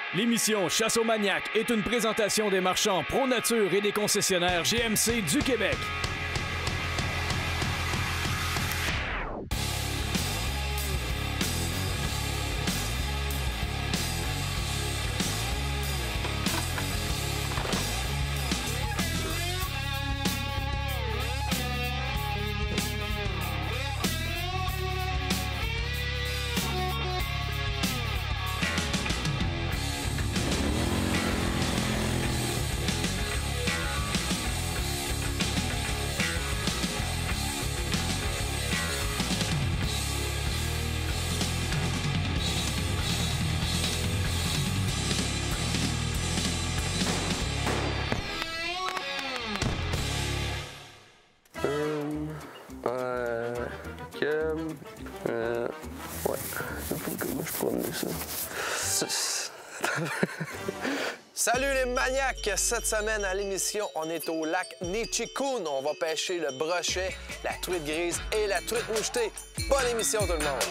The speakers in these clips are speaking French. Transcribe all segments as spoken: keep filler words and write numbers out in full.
L'émission Chasse aux maniaques est une présentation des marchands Pro Nature et des concessionnaires G M C du Québec. Euh, ouais, comment je peux amener ça? Salut les maniaques! Cette semaine à l'émission, on est au lac Nechikun. On va pêcher le brochet, la truite grise et la truite mouchetée. Bonne émission tout le monde!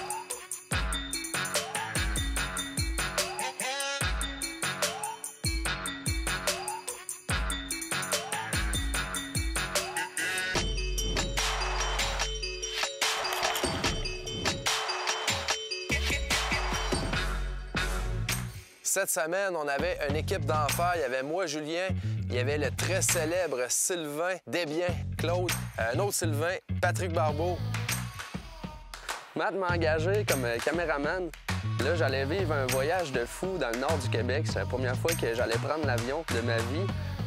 Cette semaine, on avait une équipe d'enfer. Il y avait moi, Julien, il y avait le très célèbre Sylvain Desbiens, Claude, un autre Sylvain, Patrick Barbeau. Matt m'a engagé comme caméraman. Là, j'allais vivre un voyage de fou dans le nord du Québec. C'est la première fois que j'allais prendre l'avion de ma vie.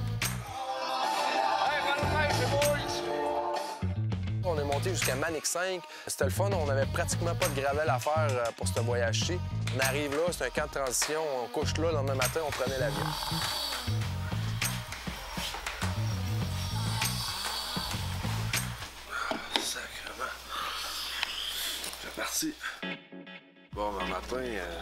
On est monté jusqu'à Manic cinq. C'était le fun, on n'avait pratiquement pas de gravel à faire pour ce voyage-ci. On arrive là, c'est un camp de transition, on couche là, le lendemain matin, on prenait l'avion. Sacrement. C'est parti. Bon, ben matin, euh...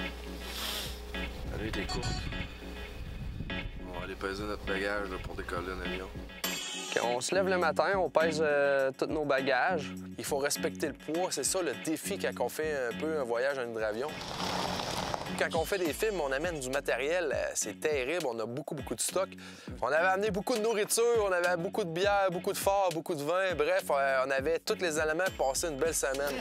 la nuit était courte. On va aller peser notre bagage là, pour décoller un avion. Quand on se lève le matin, on pèse euh, tous nos bagages. Il faut respecter le poids, c'est ça le défi quand on fait un peu un voyage en hydravion. Quand on fait des films, on amène du matériel, c'est terrible, on a beaucoup, beaucoup de stock. On avait amené beaucoup de nourriture, on avait beaucoup de bière, beaucoup de phare, beaucoup de vin, bref, on avait tous les éléments pour passer une belle semaine.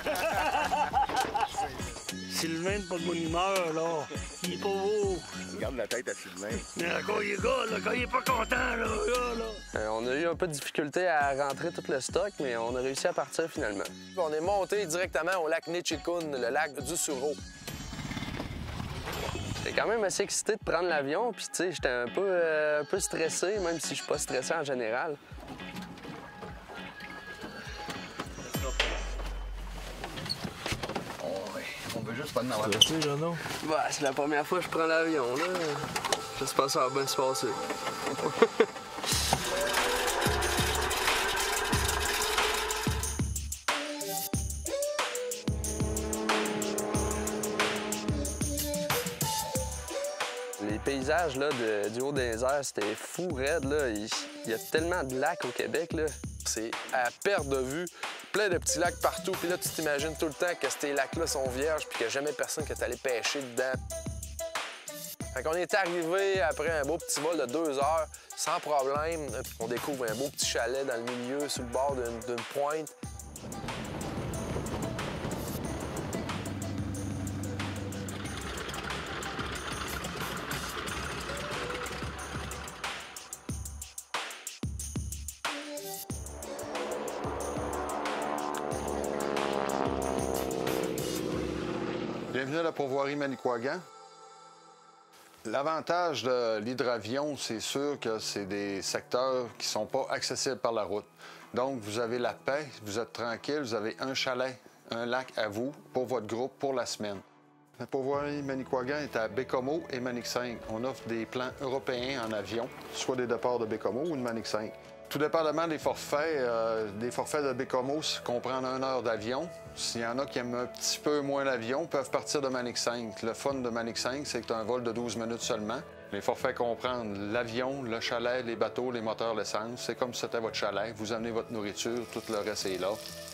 Sylvain n'est pas de bonne humeur, là. Il est pas beau. Regarde la tête à Sylvain. Mais quand il est gars, là, quand il est pas content, là, là, là. Euh, on a eu un peu de difficulté à rentrer tout le stock, mais on a réussi à partir finalement. On est monté directement au lac Nechikun, le lac du Suro. J'étais quand même assez excité de prendre l'avion, puis tu sais, j'étais un peu, euh, un peu stressé, même si je suis pas stressé en général. On veut juste pas de avoir. Tu sais, Jeannot? Bah, c'est la première fois que je prends l'avion, là. J'espère que ça va bien se passer. Les paysages là, de, du haut des airs, c'était fou raide. Là. Il, il y a tellement de lacs au Québec. Là. C'est à perte de vue, plein de petits lacs partout. Puis là, tu t'imagines tout le temps que ces lacs-là sont vierges puis qu'il n'y a jamais personne qui est allé pêcher dedans. Fait qu'on est arrivé après un beau petit vol de deux heures, sans problème. On découvre un beau petit chalet dans le milieu, sur le bord d'une pointe. Bienvenue à la pourvoirie Manicouagan. L'avantage de l'hydravion, c'est sûr que c'est des secteurs qui ne sont pas accessibles par la route. Donc, vous avez la paix, vous êtes tranquille, vous avez un chalet, un lac à vous pour votre groupe pour la semaine. La pourvoirie Manicouagan est à Baie-Comeau et Manic cinq. On offre des plans européens en avion, soit des départs de Baie-Comeau ou de Manic cinq. Tout dépendamment des forfaits, euh, des forfaits de Baie-Comeau comprennent une heure d'avion. S'il y en a qui aiment un petit peu moins l'avion, peuvent partir de Manic cinq. Le fun de Manic cinq, c'est que tu as un vol de douze minutes seulement. Les forfaits comprennent l'avion, le chalet, les bateaux, les moteurs, l'essence. C'est comme si c'était votre chalet. Vous amenez votre nourriture, tout le reste est là.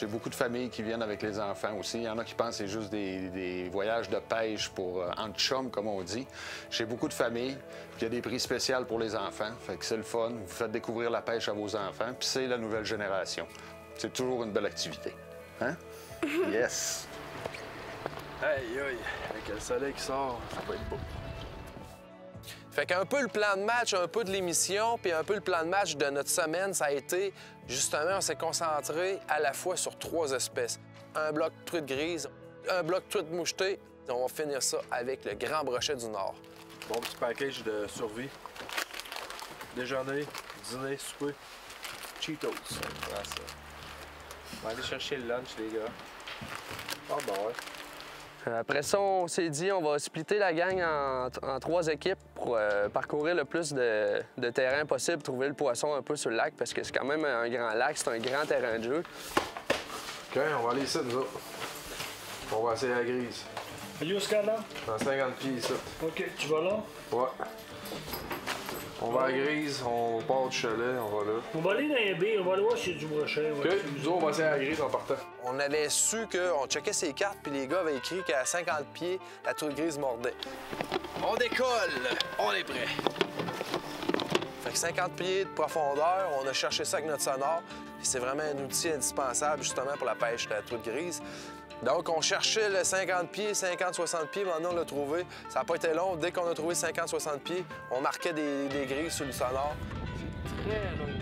J'ai beaucoup de familles qui viennent avec les enfants aussi. Il y en a qui pensent que c'est juste des, des voyages de pêche pour euh, entre chums, comme on dit. J'ai beaucoup de familles. Il y a des prix spéciaux pour les enfants. Fait que c'est le fun. Vous faites découvrir la pêche à vos enfants. Puis c'est la nouvelle génération. C'est toujours une belle activité. Hein? Yes! Aïe, aïe, avec le soleil qui sort, ça va être beau. Fait qu'un peu le plan de match, un peu de l'émission, puis un peu le plan de match de notre semaine, ça a été, justement, on s'est concentré à la fois sur trois espèces. Un bloc truite grise, un bloc truite mouchetée, et on va finir ça avec le grand brochet du Nord. Bon petit package de survie. Déjeuner, dîner, souper. Cheetos. Voilà ça. On va aller chercher le lunch, les gars. Ah ben ouais. Après ça, on s'est dit on va splitter la gang en, en trois équipes pour euh, parcourir le plus de, de terrain possible, trouver le poisson un peu sur le lac, parce que c'est quand même un grand lac, c'est un grand terrain de jeu. OK, on va aller ici, nous autres. On va essayer la grise. Jusqu'à là? Dans cinquante pieds ici. OK, tu vas là? Ouais. On va à la grise, on part du chalet, on va là. On va aller dans les baies, on va aller voir s'il y a du brochet. OK, Ouais. nous autres, on va essayer la grise en partant. On avait su qu'on checkait ses cartes, puis les gars avaient écrit qu'à cinquante pieds, la truite grise mordait. On décolle! On est prêt! Fait que cinquante pieds de profondeur, on a cherché ça avec notre sonore. C'est vraiment un outil indispensable, justement, pour la pêche de la truite grise. Donc, on cherchait le cinquante pieds, cinquante soixante pieds, maintenant on l'a trouvé. Ça n'a pas été long. Dès qu'on a trouvé cinquante soixante pieds, on marquait des, des grises sur le sonore. Très long.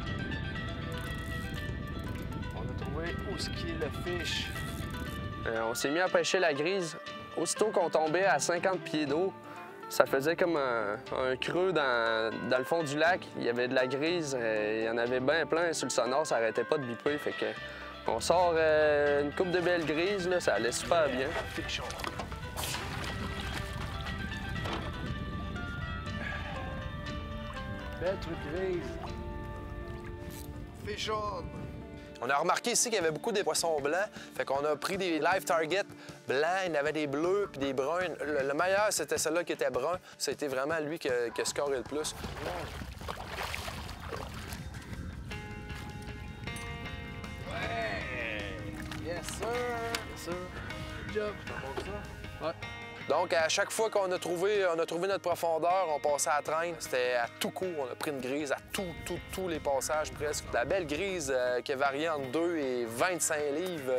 On a trouvé où ce qui est le fish. Euh, on s'est mis à pêcher la grise. Aussitôt qu'on tombait à cinquante pieds d'eau, ça faisait comme un, un creux dans, dans le fond du lac. Il y avait de la grise, euh, il y en avait bien plein sur le sonore, ça arrêtait pas de biper. Fait que on sort euh, une coupe de belles grises, là, ça allait super bien. Belle truite grise. Fish on! On a remarqué ici qu'il y avait beaucoup de poissons blancs. Fait qu'on a pris des live targets blancs. Il y en avait des bleus puis des bruns. Le, le meilleur, c'était celui-là qui était brun. C'était vraiment lui qui a, qui a scoré le plus. Yes, sir! Yes, sir! Good job! Ouais. Donc, à chaque fois qu'on a trouvé, on a trouvé notre profondeur, on passait à la traîne. C'était à tout coup. On a pris une grise à tout, tout, tous les passages presque. La belle grise euh, qui variait entre deux et vingt-cinq livres.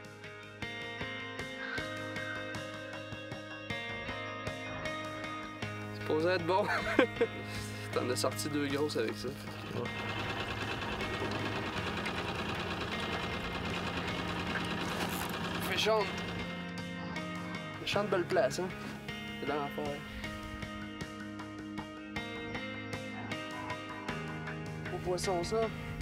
C'est supposé être bon. T'en as sorti deux grosses avec ça. Ouais. Fish on! Méchante belle place, hein? C'est l'enfer. Gros poisson, ça.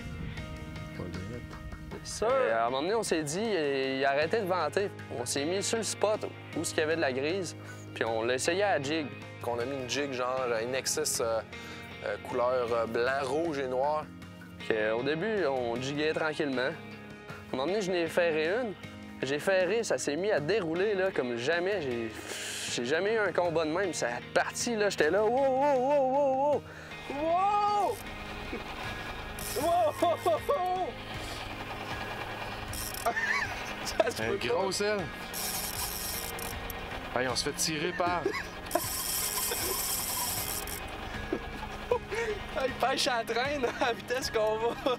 Ça, euh, à un moment donné, on s'est dit, il, il arrêtait de vanter. On s'est mis sur le spot où il y avait de la grise, puis on l'a essayé à la jig. On a mis une jig genre une Nexus euh, euh, couleur euh, blanc, rouge et noir. Puis, euh, au début, on jiguait tranquillement. À un moment donné, je n'ai ferré une. J'ai ferré, ça s'est mis à dérouler là, comme jamais. J'ai... J'ai jamais eu un combat de même. Ça a parti, là, j'étais là. Wow, wow, wow, wow, wow! Wow! Wow! Ça se Un peut gros sel. Hey, on se fait tirer par. pas. Il pêche à la traîne à la vitesse qu'on va.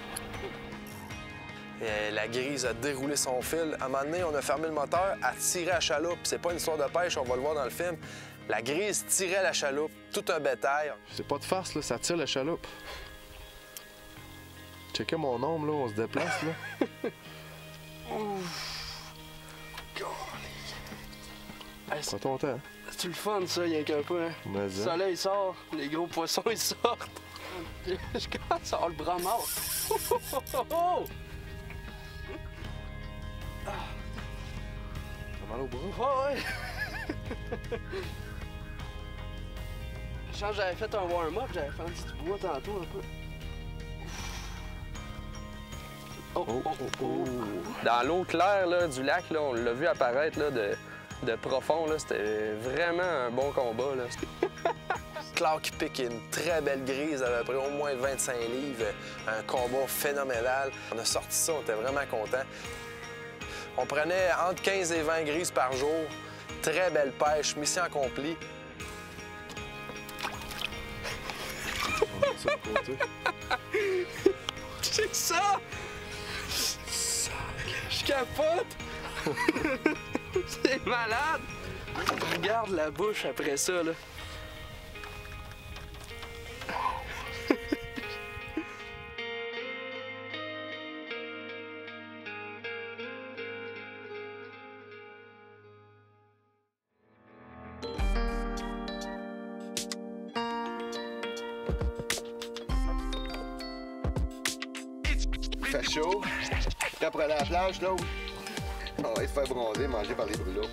Et la grise a déroulé son fil. À un moment donné, on a fermé le moteur, a tiré à la chaloupe. C'est pas une histoire de pêche, on va le voir dans le film. La grise tirait la chaloupe, tout un bétail. C'est pas de farce, là, ça tire la chaloupe. Checkez mon ombre, là, on se déplace, là. Hey, c'est pas ton temps. C'est le fun, ça, il y a qu'un peu, hein? Mais Le soleil sort, les gros poissons, ils sortent. Je commence à avoir le bras mort. T'as mal au bras? Oh, ouais! Je pense que j'avais fait un warm-up, j'avais fait un petit bois tantôt un peu. Oh, oh, oh, oh. Dans l'eau claire là, du lac, là, on l'a vu apparaître là, de, de profond. C'était vraiment un bon combat. Là. Clark qui pique une très belle grise, à peu près au moins vingt-cinq livres. Un combat phénoménal. On a sorti ça, on était vraiment contents. On prenait entre quinze et vingt grises par jour. Très belle pêche, mission accomplie. Ça de côté. C'est ça! Je capote! C'est malade! Regarde la bouche après ça, là. Il fait chaud. Quand pour aller à la plage, là, on va se faire bronzer, manger par les brûlots.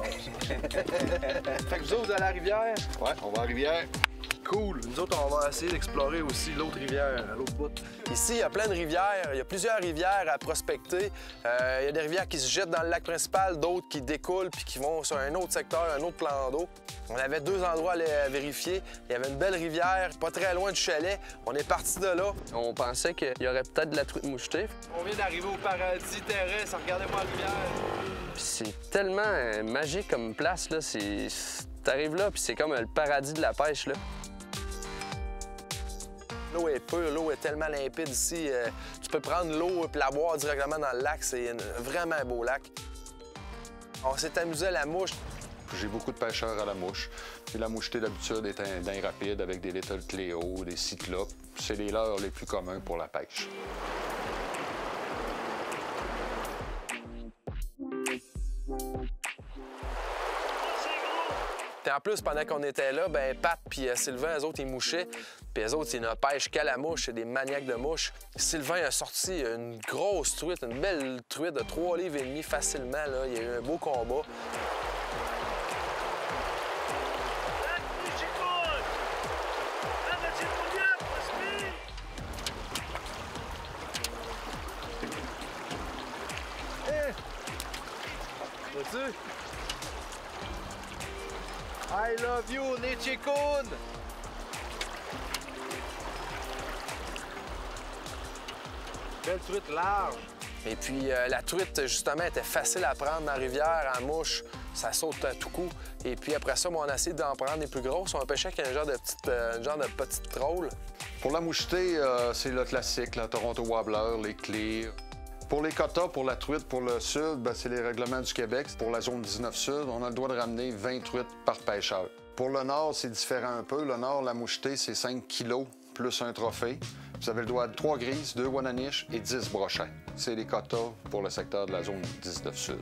Fait que vous autres, vous allez à la rivière? Ouais, on va à la rivière. Cool. Nous autres, on va essayer d'explorer aussi l'autre rivière, à l'autre bout. Ici, il y a plein de rivières. Il y a plusieurs rivières à prospecter. Euh, il y a des rivières qui se jettent dans le lac principal, d'autres qui découlent puis qui vont sur un autre secteur, un autre plan d'eau. On avait deux endroits à aller vérifier. Il y avait une belle rivière, pas très loin du chalet. On est parti de là. On pensait qu'il y aurait peut-être de la truite mouchetée. On vient d'arriver au paradis terrestre. Regardez-moi la rivière. Puis c'est tellement euh, magique comme place, là. C'est... T'arrives là, puis c'est comme euh, le paradis de la pêche, là. L'eau est pure, l'eau est tellement limpide ici. Euh, tu peux prendre l'eau et la boire directement dans le lac. C'est une- vraiment un beau lac. On s'est amusé à la mouche. J'ai beaucoup de pêcheurs à la mouche. Puis la mouchetée, d'habitude, est un daim rapide avec des Little Cléo, des cyclopes. C'est les leurres les plus communs pour la pêche. Puis en plus, pendant qu'on était là, ben Pat puis euh, Sylvain, eux autres, ils mouchaient. Puis eux autres, ils ne pêchent qu'à la mouche. C'est des maniaques de mouches. Sylvain a sorti une grosse truite, une belle truite de trois livres et demi facilement. Là. Il y a eu un beau combat. Vois-tu? I love you, Nichikun! Belle truite large. Et puis euh, la truite, justement, était facile à prendre dans la rivière, en mouche. Ça saute à tout coup. Et puis après ça, bon, on a essayé d'en prendre des plus grosses. On pêchait avec un genre de petite, euh, un genre de petite troll. Pour la mouchetée, euh, c'est le classique, la Toronto Wobbler, les clear. Pour les quotas, pour la truite, pour le sud, ben, c'est les règlements du Québec. Pour la zone dix-neuf sud, on a le droit de ramener vingt truites par pêcheur. Pour le nord, c'est différent un peu. Le nord, la mouchetée, c'est cinq kilos plus un trophée. Vous avez le droit de trois grises, deux wananiches et dix brochets. C'est les quotas pour le secteur de la zone dix-neuf sud.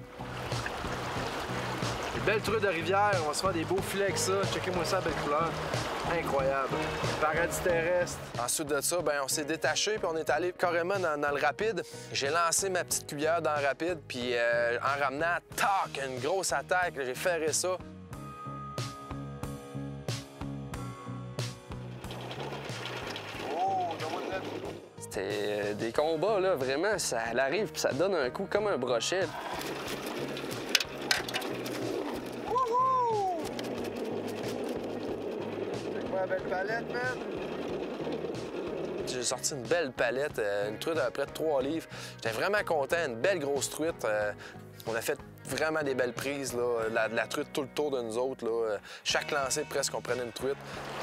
Des belles truites de rivière, on va se faire des beaux filets avec ça. Checkez-moi ça, belle couleur. Incroyable. Paradis terrestre. Ensuite de ça, ben, on s'est détaché puis on est allé carrément dans, dans le rapide. J'ai lancé ma petite cuillère dans le rapide puis euh, en ramenant, tac, une grosse attaque. J'ai ferré ça. C'était euh, des combats, là, vraiment, ça arrive puis ça donne un coup comme un brochet. Ouais, belle palette, man! J'ai sorti une belle palette, euh, une truite à près de trois livres. J'étais vraiment content, une belle grosse truite. Euh, on a fait vraiment des belles prises, là, de la, de la truite tout le tour de nous autres. Là. Euh, chaque lancée, presque, on prenait une truite.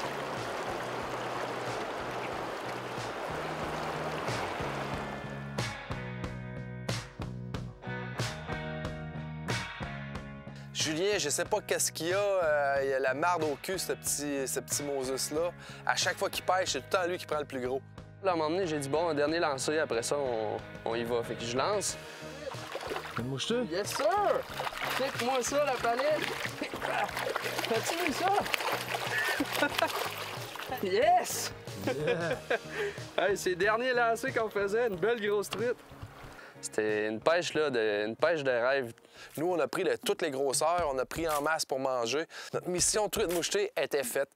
Julien, je sais pas qu'est-ce qu'il y a. Euh, il y a la marde au cul, ce petit, ce petit Moses-là. À chaque fois qu'il pêche, c'est tout le temps lui qui prend le plus gros. Là, à un moment donné, j'ai dit, bon, un dernier lancé, après ça, on, on y va. Fait que je lance. Une mouchetée? Yes, sir! Pique-moi ça, la palette! T'as-tu vu ça? Yes! Yeah. Hey, c'est le dernier lancé qu'on faisait, une belle grosse truite. C'était une pêche, là, de, une pêche de rêve. Nous, on a pris de toutes les grosseurs, on a pris en masse pour manger. Notre mission truite mouchetée était faite.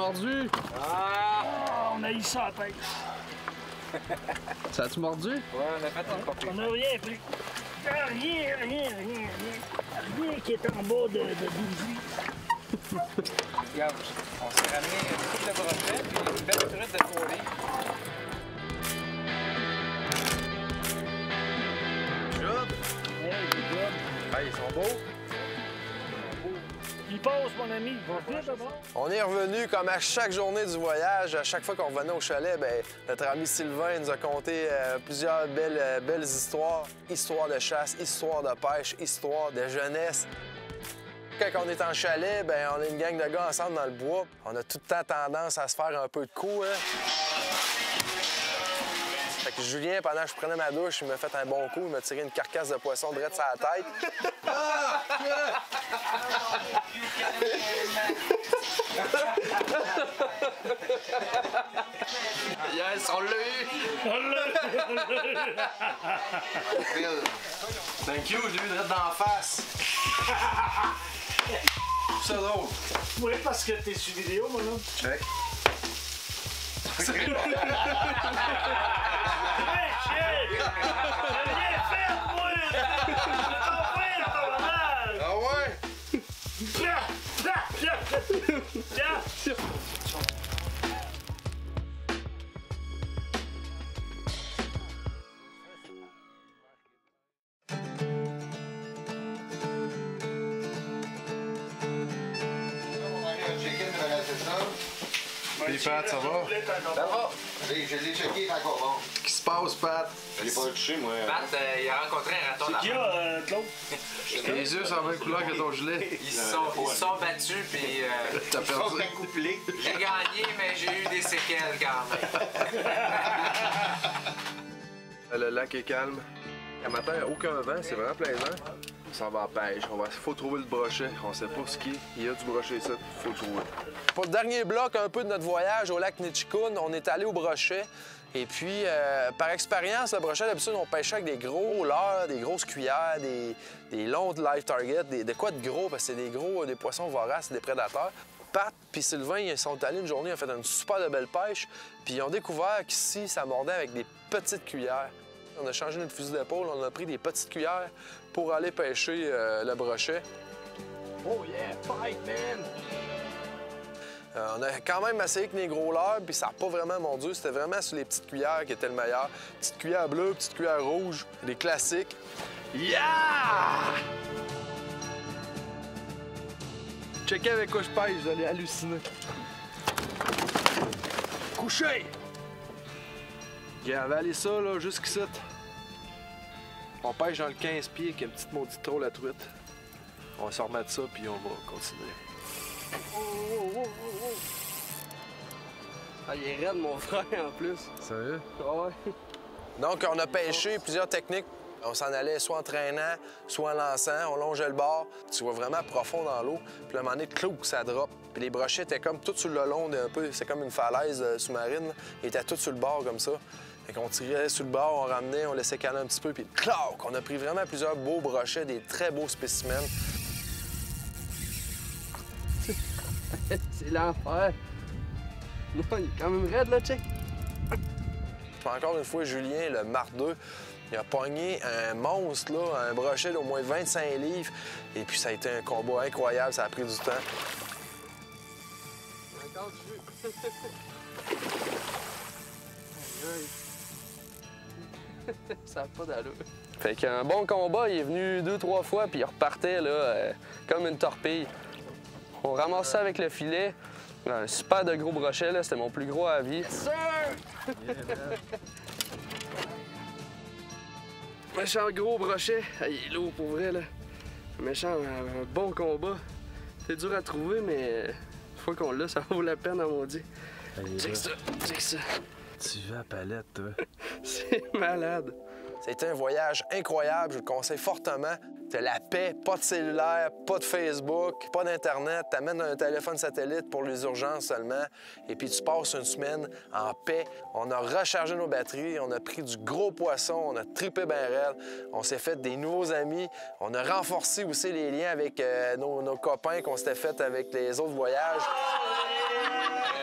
mordu? Ah, on a eu ça à la tête. Ça a-tu mordu? Ouais, on a fait un copain. On n'a rien pris. Ah, Rien, rien, rien, rien. Rien qui est en bas de, de douze litres. Regarde, on s'est ramené une coupe de brochet puis une belle truite de fourré. Job? Hey, good job. Ah, ils sont beaux. Il passe, mon ami. Va vite, d'abord. On est revenu comme à chaque journée du voyage. À chaque fois qu'on revenait au chalet, bien, notre ami Sylvain nous a conté euh, plusieurs belles, euh, belles histoires. Histoires de chasse, histoires de pêche, histoires de jeunesse. Quand on est en chalet, bien, on est une gang de gars ensemble dans le bois. On a tout le temps tendance à se faire un peu de coups. Hein? Fait que Julien, pendant que je prenais ma douche, il m'a fait un bon coup. Il m'a tiré une carcasse de poisson droite sur la tête. Yes, on l'a eu! Thank you, je l'ai eu direct dans la face. C'est drôle. Oui, parce que t'es sur vidéo, mon homme. Check. Hey, shit! J'ai rien fait, moi! T'as fait, tabarnak! Ah ouais? Tiens! Tiens! Tiens! Tiens! Puis Pat, ça va? Ça va? Allez, je l'ai checké, il est encore bon. Qu'est-ce qui se passe, Pat? Je l'ai pas touché, moi. Pat, euh, il a rencontré un raton Qui y là-bas. a, euh, Claude? Les yeux sont la même couleur que ton gilet. Ils se sont, ils se sont battus, puis euh, T'as perdu. couplé. j'ai gagné, mais j'ai eu des séquelles quand même. Le lac est calme. À matin, aucun vent, c'est vraiment plaisant. On s'en va à pêche. Il faut trouver le brochet. On sait pas ce qu'il y a. Il y a du brochet ici. Il faut le trouver. Pour le dernier bloc un peu de notre voyage au lac Nitchikun, on est allé au brochet. Et puis, euh, par expérience, le brochet, d'habitude, on pêchait avec des gros leurres, des grosses cuillères, des, des longs live target, des, de quoi de gros, parce que c'est des gros, des poissons voraces, des prédateurs. Pat puis Sylvain, ils sont allés une journée, ils ont fait une super de belle pêche, puis ils ont découvert qu'ici, ça mordait avec des petites cuillères. On a changé notre fusil d'épaule, on a pris des petites cuillères pour aller pêcher euh, le brochet. Oh yeah, fight, man! Euh, on a quand même essayé avec les gros leurres, puis ça n'a pas vraiment mordu. C'était vraiment sur les petites cuillères qui étaient le meilleur. Petite cuillère bleue, petite cuillère rouge, des classiques. Yeah! Checkez avec quoi je pêche, vous allez halluciner. Couché! Regarde, allez ça, là, jusqu'ici. On pêche dans le quinze pieds avec une petite maudite troll à truite. On va se remettre ça, puis on va continuer. Ah, il est raide, mon frère, en plus. Sérieux? Ouais. Donc, on a pêché plusieurs techniques. On s'en allait soit en traînant, soit en lançant. On longeait le bord. Tu vois vraiment profond dans l'eau. Puis à un moment donné, clouc, ça drop. Puis les brochets étaient comme tout sur le long d'un peu. C'est comme une falaise euh, sous-marine. Ils étaient tous sur le bord comme ça. Fait qu'on tirait sur le bord, on ramenait, on laissait caler un petit peu. Puis clac! On a pris vraiment plusieurs beaux brochets, des très beaux spécimens. C'est l'enfer. Non, il est quand même raide, là, check. Puis encore une fois, Julien, le mardeux, il a pogné un monstre, là, un brochet d'au moins vingt-cinq livres. Et puis ça a été un combat incroyable, ça a pris du temps. Encore du jeu. Ça n'a pas d'allure. Fait qu'un bon combat, il est venu deux, trois fois, puis il repartait là, euh, comme une torpille. On ramasse ça avec le filet. Un super de gros brochet, là, c'était mon plus gros à vie. Yes, sir! Méchant gros brochet. Ah, il est lourd pour vrai, là. Méchant, un, un bon combat. C'est dur à trouver, mais une fois qu'on l'a, ça vaut la peine, à mon dit. Check ça, check ça. Tu vas à palette, toi. C'est malade. C'était un voyage incroyable, je le conseille fortement. T'as la paix, pas de cellulaire, pas de Facebook, pas d'Internet. T'amènes un téléphone satellite pour les urgences seulement. Et puis tu passes une semaine en paix. On a rechargé nos batteries, on a pris du gros poisson, on a trippé ben raide. On s'est fait des nouveaux amis. On a renforcé aussi les liens avec euh, nos, nos copains qu'on s'était fait avec les autres voyages.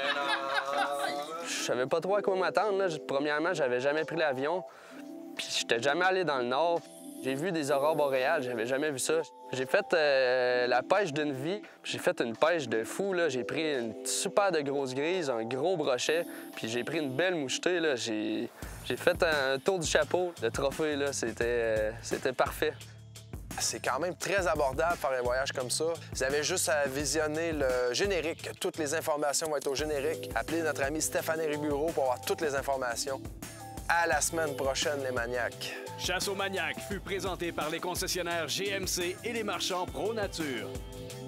savais pas trop à quoi m'attendre. là. Premièrement, j'avais jamais pris l'avion, puis j'étais jamais allé dans le nord. J'ai vu des aurores boréales, j'avais jamais vu ça. J'ai fait euh, la pêche d'une vie, j'ai fait une pêche de fou. J'ai pris une super de grosse grise, un gros brochet, puis j'ai pris une belle mouchetée. J'ai fait un tour du chapeau. Le trophée, c'était euh, c'était parfait. C'est quand même très abordable faire un voyage comme ça. Vous avez juste à visionner le générique. Toutes les informations vont être au générique. Appelez notre ami Stéphane Ribureau pour avoir toutes les informations. À la semaine prochaine, les maniaques. Chasse aux maniaques fut présenté par les concessionnaires G M C et les marchands Pro Nature.